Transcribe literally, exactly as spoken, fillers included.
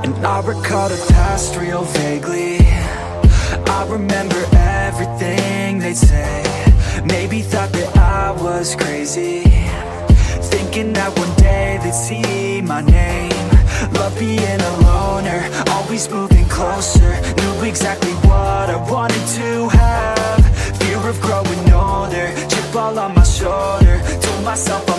And I recall the past real vaguely. I remember everything they'd say. Maybe thought that I was crazy, thinking that one day they'd see my name. Love being a loner, always moving closer. Knew exactly what I wanted to have. Fear of growing older, chip all on my shoulder. Told myself